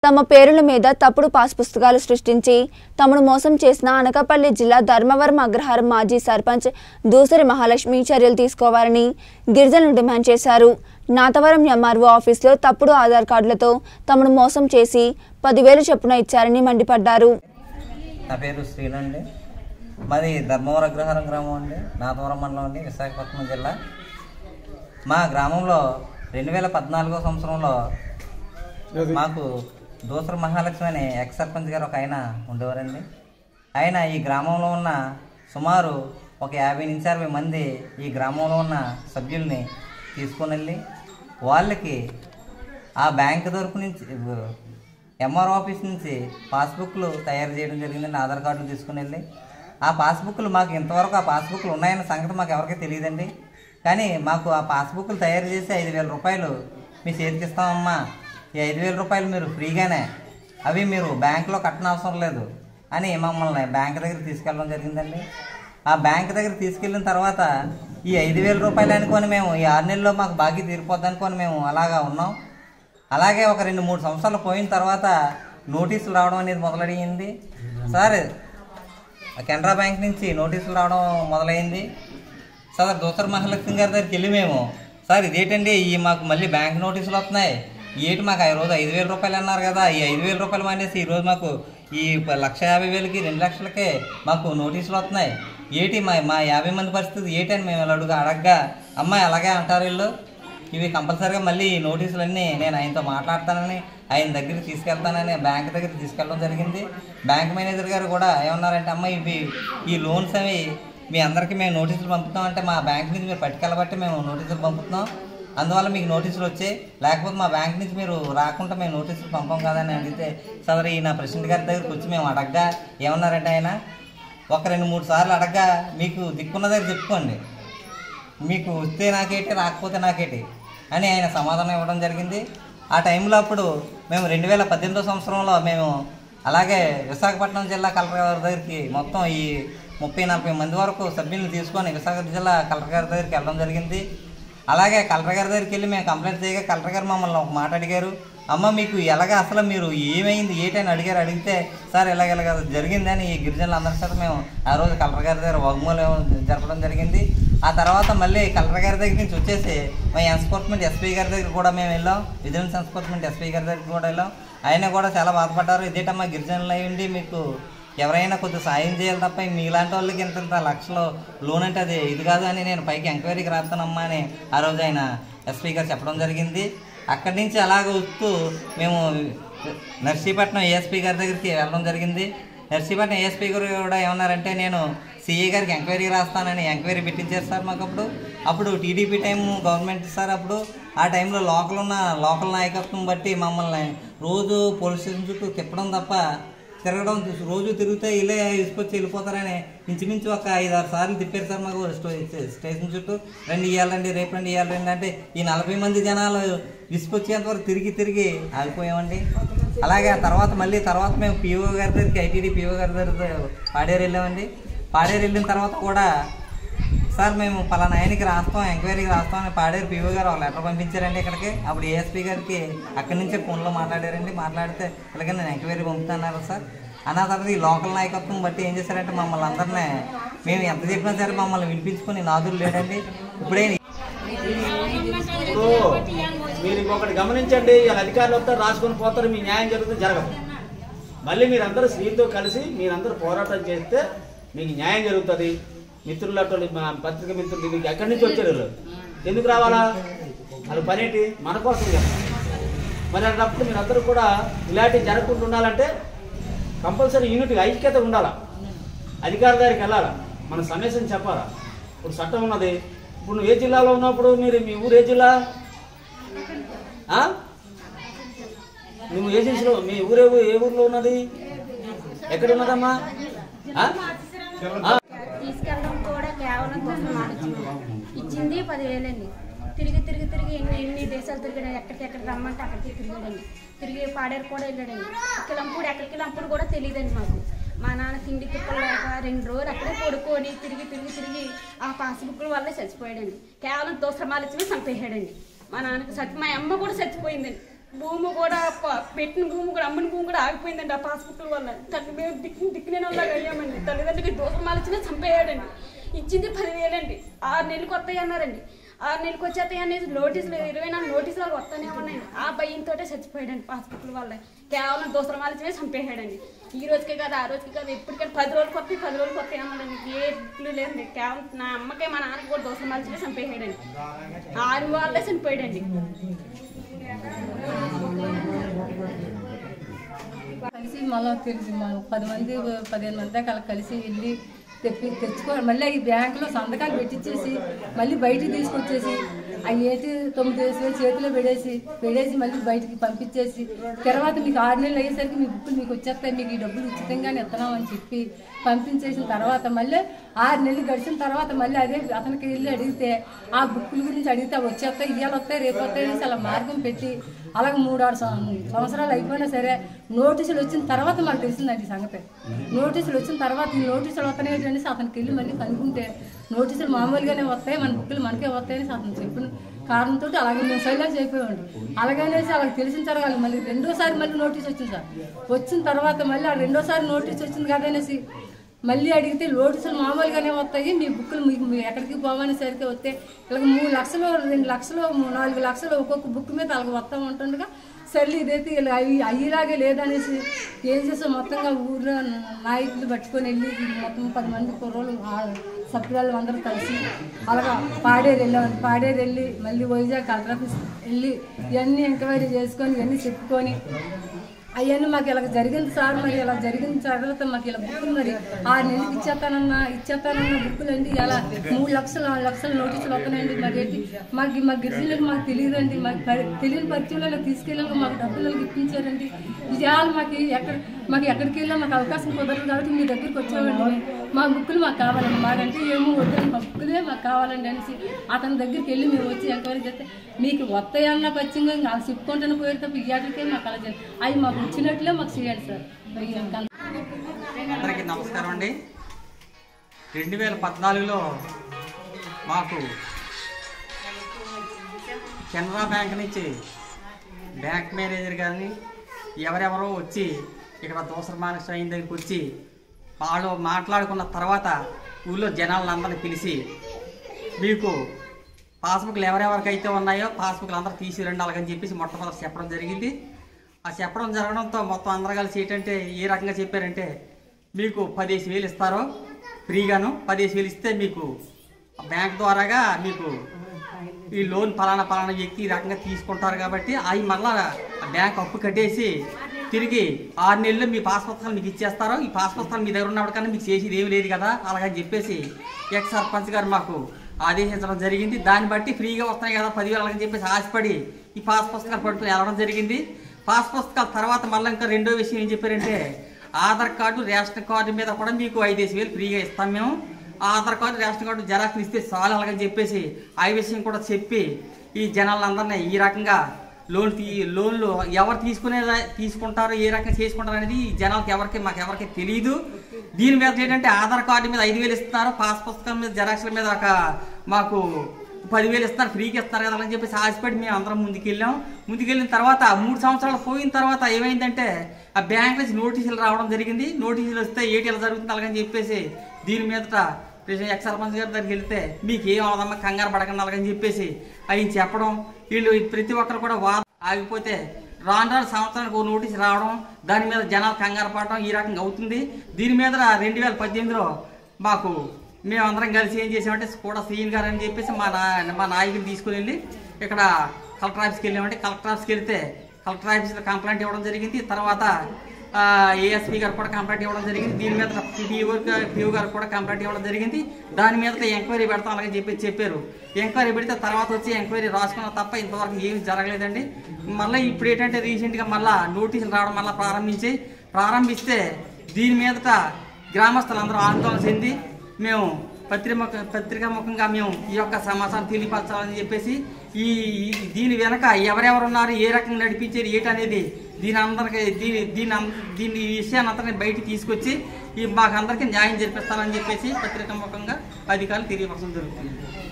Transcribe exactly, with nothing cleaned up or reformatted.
తమ పేరుల మీద తప్పుడు పాస్ పుస్తకాలు సృష్టించి తమను మోసం చేసిన అనకాపల్లి జిల్లా ధర్మవరం అగ్రహారం మాజీ సర్పంచ్ దూసరి మహాలక్ష్మి చర్యలు తీసుకోవాలని గిరిజనులు డిమాండ్ చేశారు. నాతవరం ఎంఆర్ఓ ఆఫీసులో తప్పుడు ఆధార్ కార్డులతో తమను మోసం చేసి పదివేలు చొప్పున ఇచ్చారని మండిపడ్డారు. నా పేరు శ్రీను అండి. మాది ధర్మవరం అగ్రహారం గ్రామం అండి, నాతవరం మండలం అండి, విశాఖపట్నం జిల్లా. మా గ్రామంలో రెండు వేల పద్నాలుగో సంవత్సరంలో మాకు దూసరి మహాలక్ష్మి అనే ఎక్స్ సర్పంచ్ గారు ఒక ఆయన ఉండేవారండి. ఆయన ఈ గ్రామంలో ఉన్న సుమారు ఒక యాభై నుంచి అరవై మంది ఈ గ్రామంలో ఉన్న సభ్యుల్ని తీసుకొని వెళ్ళి వాళ్ళకి ఆ బ్యాంక్ తరపు నుంచి ఎంఆర్ ఆఫీస్ నుంచి పాస్బుక్లు తయారు చేయడం జరిగిందండి. ఆధార్ కార్డులు తీసుకుని వెళ్ళి ఆ పాస్బుక్లు మాకు ఇంతవరకు ఆ పాస్బుక్లు ఉన్నాయన్న సంగతి మాకు ఎవరికీ తెలియదండి. కానీ మాకు ఆ పాస్బుక్లు తయారు చేసి ఐదు వేల రూపాయలు మీ చేతికి ఇస్తామమ్మా, ఈ ఐదు వేల రూపాయలు మీరు ఫ్రీగానే, అవి మీరు బ్యాంకులో కట్టన అవసరం లేదు అని మమ్మల్ని బ్యాంక్ దగ్గర తీసుకెళ్ళడం జరిగిందండి. ఆ బ్యాంక్ దగ్గర తీసుకెళ్ళిన తర్వాత ఈ ఐదు వేల రూపాయలు అనుకొని మేము ఈ ఆరు నెలల్లో మాకు బాకీ తీరిపోద్ది అనుకొని మేము అలాగా ఉన్నాం. అలాగే ఒక రెండు మూడు సంవత్సరాలు పోయిన తర్వాత నోటీసులు రావడం అనేది మొదలయ్యింది. సార్ కెనరా బ్యాంక్ నుంచి నోటీసులు రావడం మొదలైంది. సార్ దూసరి మహాలక్ష్మి గారి దగ్గరికి వెళ్ళి మేము, సార్ ఇదేంటండి ఈ మాకు మళ్ళీ బ్యాంక్ నోటీసులు వస్తున్నాయి, ఏంటి మాకు ఆ రోజు ఐదు వేల రూపాయలు అన్నారు కదా, ఈ ఐదు వేల రూపాయలు మానేసి ఈరోజు మాకు ఈ లక్ష యాభై వేలకి రెండు లక్షలకే మాకు నోటీసులు వస్తున్నాయి, ఏంటి మా మా యాభై మంది పరిస్థితి ఏంటని మేము అడుగు అడగ్గా, అమ్మాయి అలాగే అంటారు వీళ్ళు, ఇవి కంపల్సరీగా మళ్ళీ నోటీసులన్నీ నేను ఆయనతో మాట్లాడతానని ఆయన దగ్గరికి తీసుకెళ్తానని బ్యాంక్ దగ్గరికి తీసుకెళ్ళడం జరిగింది. బ్యాంక్ మేనేజర్ గారు కూడా ఏమన్నారంటే, అమ్మ ఇవి ఈ లోన్స్ అవి మీ అందరికీ మేము నోటీసులు పంపుతాం అంటే మా బ్యాంక్ నుంచి మీరు పట్టుకెళ్ళబట్టి మేము నోటీసులు పంపుతున్నాం, అందువల్ల మీకు నోటీసులు వచ్చాయి, లేకపోతే మా బ్యాంక్ నుంచి మీరు రాకుండా మేము నోటీసులు పంపం కదని అడిగితే, సరే ఈ నా ప్రెసిడెంట్ గారి దగ్గరికి వచ్చి మేము అడగ్గా ఏమన్నారంటే ఆయన, ఒక రెండు మూడు సార్లు అడగ్గా మీకు దిక్కున్న దగ్గర చెప్పుకోండి, మీకు వస్తే నాకేటి రాకపోతే నాకేటి అని ఆయన సమాధానం ఇవ్వడం జరిగింది. ఆ టైంలో అప్పుడు మేము రెండు వేల పద్దెనిమిదో సంవత్సరంలో మేము అలాగే విశాఖపట్నం జిల్లా కలెక్టర్ గారి దగ్గరికి మొత్తం ఈ ముప్పై నలభై మంది వరకు సభ్యులను తీసుకొని విశాఖ జిల్లా కలెక్టర్ గారి దగ్గరికి వెళ్ళడం జరిగింది. అలాగే కలెక్టర్ గారి దగ్గరికి వెళ్ళి మేము కంప్లైంట్ చేయగా కలెక్టర్ గారు మమ్మల్ని ఒక మాట అడిగారు, అమ్మ మీకు ఎలాగ అసలు మీరు ఏమైంది ఏంటని అడిగారు. అడిగితే సార్ ఇలాగ ఇలాగ జరిగిందని ఈ గిరిజనులు అందరి చేత మేము ఆ రోజు కలెక్టర్ గారి దగ్గర వాగ్మూలం జరపడం జరిగింది. ఆ తర్వాత మళ్ళీ కలెక్టర్ గారి దగ్గర నుంచి వచ్చేసి మా ఎన్ఫోర్స్మెంట్ ఎస్పీ గారి దగ్గర కూడా మేము వెళ్ళాం, విజిలెన్స్ ఎన్ఫోర్స్మెంట్ ఎస్పీ గారి దగ్గర కూడా వెళ్ళాం. ఆయన కూడా చాలా బాధపడ్డారు, ఇదేటమ్మా గిరిజనులు అయ్యండి మీకు ఎవరైనా కొద్దిగా సాయం చేయాలి తప్ప మీలాంటి వాళ్ళకి ఇంత ఇంత లక్షలు లోన్ అంటే అది ఇది కాదు అని నేను పైకి ఎంక్వైరీకి రాస్తానమ్మా అని ఆ రోజు ఆయన ఎస్పీ గారు చెప్పడం జరిగింది. అక్కడి నుంచి అలాగ వస్తూ మేము నర్సీపట్నం ఏఎస్పీ గారి దగ్గరికి వెళ్ళడం జరిగింది. నర్సీపట్నం ఏఎస్పీ గారు కూడా ఏమన్నారంటే, నేను సిఏ గారికి ఎంక్వైరీ రాస్తానని ఎంక్వైరీ పెట్టించారు సార్ మాకు. అప్పుడు అప్పుడు టీడీపీ టైం గవర్నమెంట్ సార్, అప్పుడు ఆ టైంలో లోకల్ ఉన్న లోకల్ నాయకత్వం బట్టి మమ్మల్ని రోజు పోలీస్ స్టేషన్ చుట్టూ తిప్పడం తప్ప తిరగడం, రోజు తిరిగితే ఇలా తీసుకొచ్చి వెళ్ళిపోతారని ఇంచుమించు ఒక ఐదు ఆరు సార్లు తిప్పారు సార్ మాకు స్టేషన్ చుట్టూ. రండి ఇవ్వాలండి, రేపు రండి ఇవ్వాలండి అంటే ఈ నలభై మంది జనాలు తీసుకొచ్చేంతవరకు తిరిగి తిరిగి ఆగిపోయామండి. అలాగే ఆ తర్వాత మళ్ళీ తర్వాత మేము పీఓ గారి దగ్గరికి ఐటీడీ పీఓ గారి దగ్గర పాడేరు వెళ్ళామండి. పాడేరు వెళ్ళిన తర్వాత కూడా సార్ మేము పలానా ఆయనకి రాస్తాం ఎంక్వైరీకి రాస్తాం అని పాడేరు పీఓ గారు ఒక లెటర్ పంపించారండి ఇక్కడికి. అప్పుడు ఏఎస్పీ గారికి అక్కడి నుంచే ఫోన్లో మాట్లాడారండి. మాట్లాడితే ఇలాగే నేను ఎంక్వైరీ పంపుతున్నారు సార్ అన్న తర్వాత ఈ లోకల్ నాయకత్వం బట్టి ఏం చేశారంటే మమ్మల్ని అందరినీ మేము ఎంత చెప్పినా సరే మమ్మల్ని వినిపించుకొని నాదులు లేడండి. ఇప్పుడే మీరు ఇంకొకటి గమనించండి, అధికారులు వస్తారు రాసుకొని పోతారు, మీ న్యాయం జరుగుతుంది జరగదు. మళ్ళీ మీరందరూ స్త్రీలతో కలిసి మీరందరూ పోరాటం చేస్తే మీకు న్యాయం జరుగుతుంది. మిత్రులతో మా పత్రిక మిత్రులు మీకు ఎక్కడి నుంచి వచ్చారు, ఎందుకు రావాలా, వాళ్ళ పనేంటి మన కోసం కదా. మరి అన్నప్పుడు మీరందరూ కూడా ఇలాంటివి జరగకుండా ఉండాలంటే కంపల్సరీ యూనిటీ ఐక్యత ఉండాలా, అధికారి దగ్గరికి వెళ్ళాలా, మన సమస్యను చెప్పాలా. ఇప్పుడు చట్టం ఉన్నది, ఇప్పుడు నువ్వు ఏ జిల్లాలో ఉన్నప్పుడు మీరు మీ ఊరు ఏ జిల్లా, నువ్వు ఏజెన్సీలో మీ ఊరే ఏ ఊర్లో ఉన్నది, ఎక్కడ ఉన్నదమ్మా? తీసుకెళ్ళడం కూడా కేవలం ఇచ్చింది పదివేలండి. తిరిగి తిరిగి తిరిగి ఎన్ని ఎన్ని దేశాలు తిరిగాడు, ఎక్కడికెక్కడ రమ్మంటే అక్కడికి తిరిగాడండి. తిరిగి పాడేరు కూడా వెళ్ళాడండి. కిలంపూడి ఎక్కడికి లంపుడు కూడా తెలియదండి మాకు. మా నాన్న తిండి తిప్పలు లేక రెండు రోజులు అక్కడే పడుకొని తిరిగి తిరిగి తిరిగి ఆ పాస్బుక్ల వల్లే చచ్చిపోయాడండి. కేవలం దోసమాలచ్చి చంపేసాడండి. మా నాన్నకి చచ్చి మా అమ్మ కూడా చచ్చిపోయిందండి. భూమి కూడా పెట్టిన భూమి కూడా అమ్మిన భూమి కూడా ఆగిపోయిందండి ఆ పాస్బుక్ల వల్ల. తల్లి మేము దిక్కు దిక్కులేని వాళ్ళ అయ్యామండి. తల్లిదండ్రులకి దూరం ఆలోచన చంపేయాడండి. ఇచ్చింది పదివేలండి. ఆరు నెలలకు వస్తాయి అన్నారండి. ఆరు నెలలకు వచ్చేస్తాయి అనేది నోటీసులు ఇరవై నాలుగు నోటీసులు వస్తానే ఉన్నాయండి. ఆ భయంతో చచ్చిపోయాడండి పాస్బుక్ల వల్ల. కేవలం దూసరం ఆలోచనే చంపేయాడండి. ఈ రోజుకే కాదు ఆ రోజుకి కాదు ఎప్పటికైనా పది రోజులకు వస్తాయి పది రోజులకు వస్తాయి అన్నాడండి. ఏ ఇట్లు లేదండి. కేవలం నా అమ్మకే మా నాన్నకి కూడా దూసరం ఆలోచనే చంపేయాడండి. ఆరు వాళ్ళే చనిపోయాడండి. కలిసి మళ్ళీ తెలిసి పది మంది పదిహేను మంది దాకా కలిసి వెళ్ళి తెప్పి తెచ్చుకోవాలి. మళ్ళీ ఈ బ్యాంకులో సంతకాలు పెట్టించేసి మళ్ళీ బయటికి తీసుకొచ్చేసి అవి ఏంటి తొమ్మిది వేసి చేతిలో పెడేసి పెడేసి మళ్ళీ బయటికి పంపించేసి తర్వాత మీకు ఆరు నెలలు అయ్యేసరికి మీ బుక్కులు మీకు వచ్చేస్తాయి, మీకు ఈ డబ్బులు ఉచితంగానే ఇస్తున్నామని చెప్పి పంపించేసిన తర్వాత మళ్ళీ ఆరు నెలలు గడిచిన తర్వాత మళ్ళీ అదే అతనికి వెళ్ళి అడిగితే ఆ బుక్కుల గురించి అడిగితే వచ్చేస్తాయి ఇవాళ వస్తాయి రేపు వస్తాయి అనేసి అలా మార్గం పెట్టి అలాగే మూడు ఆరు సంవత్సరాలు అయిపోయినా సరే నోటీసులు వచ్చిన తర్వాత మాకు తెలిసిందండి సంగతి. నోటీసులు వచ్చిన తర్వాత ఈ నోటీసులు వస్తాయి అనేసి అతనికి వెళ్ళి మళ్ళీ కనుక్కుంటే నోటీసులు మామూలుగానే వస్తాయి, మన బుక్కులు మనకే వస్తాయనేసి అతను చెప్పిన కారణంతో అలాగే మేము సైలెన్స్ అయిపోయాడు. అలాగనేసి అలాగ తెలిసిన తర్వాత మళ్ళీ రెండోసారి మళ్ళీ నోటీస్ వచ్చింది సార్. వచ్చిన తర్వాత మళ్ళీ ఆ రెండోసారి నోటీస్ వచ్చింది కదా అనేసి మళ్ళీ అడిగితే నోటీసులు మామూలుగానే వస్తాయి, మీ బుక్కులు మీకు ఎక్కడికి పోవని సరిగ్గా వస్తే ఇలాగ మూడు లక్షలు రెండు లక్షలు నాలుగు లక్షలు ఒక్కొక్క బుక్ మీద అలాగ వస్తూ ఉంటుండగా సర్లే ఇదైతే ఇలా అవి అయ్యేలాగే లేదనేసి ఏం చేసాం మొత్తంగా ఊర్లో నాయకులు పట్టుకొని వెళ్ళి మొత్తం పది మంది కుర్రోళ్ళు సభ్యురాలు అందరూ కలిసి అలాగా పాడేరు వెళ్ళామండి. పాడేరు వెళ్ళి మళ్ళీ వైజాగ్ కలెక్టర్ ఆఫీస్ వెళ్ళి ఇవన్నీ ఎంక్వైరీ చేసుకొని ఇవన్నీ చెప్పుకొని అవన్నీ మాకు ఇలా జరిగింది సార్, మరి ఇలా జరిగిన తర్వాత మాకు ఇలా బుక్కులు మరి ఆరు నెలలకు ఇచ్చేస్తానన్నా ఇచ్చేస్తానన్న బుక్కులు అండి ఇలా మూడు లక్షలు నాలుగు లక్షలు నోటీసులు వస్తున్నాయండి. మరి ఏంటి మాకు మా గిరిజనులకు మాకు తెలియదండి, మాకు తెలియని పరిచయంలో తీసుకెళ్ళాలి మాకు డబ్బులకు ఇప్పించారండి. ఇవాళ మాకు ఎక్కడ మాకు ఎక్కడికి వెళ్ళా మాకు అవకాశం కుదరదు కాబట్టి మీ దగ్గరికి వచ్చామండి. మా బుక్కులు మాకు కావాలండి, మాకంటే ఏమో వద్దండి మా బుక్కులే మాకు కావాలండి అనేసి అతని దగ్గరికి వెళ్ళి మేము వచ్చి ఎంక్వైరీ చేస్తే మీకు వస్తాయన్న పచ్చిగా ఇంకా చెప్పుకుంటాను పోయేది తప్ప ఇయ్యాటికే మాకు అలా చేయాలి, అవి మాకు వచ్చినట్లే మాకు చేయాలి సార్. అందరికీ నమస్కారం అండి. రెండు వేల పద్నాలుగులో మాకు కెనరా బ్యాంక్ నుంచి బ్యాంక్ మేనేజర్ గారిని ఎవరెవరో వచ్చి ఇక్కడ దోసరమాన స్వామి దగ్గరికి వచ్చి వాళ్ళు మాట్లాడుకున్న తర్వాత ఊళ్ళో జనాలందరినీ పిలిచి మీకు పాస్బుక్లు ఎవరెవరికైతే ఉన్నాయో పాస్బుక్లు అందరూ తీసిరండి అలాగని చెప్పేసి మొట్టమొదటి చెప్పడం జరిగింది. ఆ చెప్పడం జరగడంతో మొత్తం అందరూ కలిసి ఏంటంటే ఏ రకంగా చెప్పారంటే మీకు పదిహేను వేలు ఇస్తారో ఫ్రీగాను, పదిహేను వేలు ఇస్తే మీకు బ్యాంక్ ద్వారాగా మీకు ఈ లోన్ పలానా పలానా వ్యక్తి ఈ రకంగా తీసుకుంటారు కాబట్టి అవి మళ్ళా బ్యాంక్ అప్పు కట్టేసి తిరిగి ఆరు నెలలు మీ పాస్ పుస్తకాలు మీకు ఇచ్చేస్తారో ఈ పాస్ పుస్తకాలు మీ దగ్గర ఉన్నప్పటికన్నా మీకు చేసేది ఏమి లేదు కదా అలాగని చెప్పేసి ఎక్స్ సర్పంచ్ గారు మాకు ఆదేశించడం జరిగింది. దాన్ని బట్టి ఫ్రీగా వస్తాయి కదా పదివేలు అలాగని చెప్పేసి ఆశపడి ఈ పాస్ పుస్తకాలు పట్టుకుని వెళ్ళడం జరిగింది. పాస్ పుస్తకాల తర్వాత మళ్ళీ ఇంకా రెండో విషయం ఏం చెప్పారంటే ఆధార్ కార్డు రేషన్ కార్డు మీద కూడా మీకు ఐదేసి వేలు ఫ్రీగా ఇస్తాం మేము, Aadhaar card ration card xerox ఇస్తే చాలు అలాగని చెప్పేసి ఆ విషయం కూడా చెప్పి ఈ జనాలందరినీ ఈ రకంగా లోన్ తీ లోన్లు ఎవరు తీసుకునే తీసుకుంటారో ఏ రకంగా చేసుకుంటారు అనేది జనాలకి ఎవరికి మాకు ఎవరికి తెలియదు. దీని మీద ఏంటంటే ఆధార్ కార్డు మీద ఐదు వేలు ఇస్తున్నారు, పాస్ పుస్తకం మీద జెరాక్స్ల మీద ఒక మాకు పదివేలు ఇస్తారు ఫ్రీకి ఇస్తారు కదా అని చెప్పేసి ఆశపడి మేము అందరం ముందుకెళ్ళాం. ముందుకెళ్ళిన తర్వాత మూడు సంవత్సరాలు పోయిన తర్వాత ఏమైందంటే ఆ బ్యాంక్ నుంచి నోటీసులు రావడం జరిగింది. నోటీసులు వస్తే ఏటి ఎలా జరుగుతుంది అలాగని చెప్పేసి దీని మీదట ఎక్స్ సర్పంచ్ గారి దగ్గరికి వెళ్తే మీకు ఏం అవదమ్మా కంగారు పడకండి అలాగని చెప్పేసి ఆయన చెప్పడం, వీళ్ళు ప్రతి ఒక్కరు కూడా వాద ఆగిపోతే రాను రాను సంవత్సరానికి ఒక నోటీసు రావడం, దాని మీద జనాలు కంగారు పడడం ఈ రకంగా అవుతుంది. దీని మీద రెండు వేల పద్దెనిమిదిలో మాకు మేమందరం కలిసి ఏం చేసామంటే కూడా సీఎం గారు అని చెప్పేసి మా నా మా నాయకుని తీసుకుని వెళ్ళి ఇక్కడ కలెక్టర్ ఆఫీస్కి వెళ్ళామంటే కలెక్టర్ ఆఫీస్కి వెళ్తే కలెక్టర్ ఆఫీస్లో కంప్లైంట్ ఇవ్వడం జరిగింది. తర్వాత ఏఎస్పీ గారు కూడా కంప్లైంట్ ఇవ్వడం జరిగింది. దీని మీద పిఓ పిఓ గారు కూడా కంప్లైంట్ ఇవ్వడం జరిగింది. దాని మీద ఎంక్వైరీ పెడతాం అలాగని చెప్పి చెప్పారు. ఎంక్వైరీ పెడితే తర్వాత వచ్చి ఎంక్వైరీ రాసుకున్న తప్ప ఇంతవరకు ఏమి జరగలేదండి. మళ్ళీ ఇప్పుడు ఏంటంటే రీసెంట్గా మళ్ళీ నోటీసులు రావడం మళ్ళీ ప్రారంభించి ప్రారంభిస్తే దీని మీదట గ్రామస్తులందరూ ఆందోళన చెంది మేము పత్రిక పత్రికాముఖంగా మేము ఈ యొక్క సమాచారం తెలియపరచాలని చెప్పేసి ఈ దీని వెనక ఎవరెవరున్నారు ఏ రకంగా నడిపించారు ఏటనేది దీని అందరికి దీని దీని దీని విషయాన్ని అందరినీ బయటికి తీసుకొచ్చి ఈ మాకందరికీ న్యాయం జరిపిస్తారని చెప్పేసి పత్రికాముఖంగా అధికారులు తెలియపరచడం జరుగుతుంది.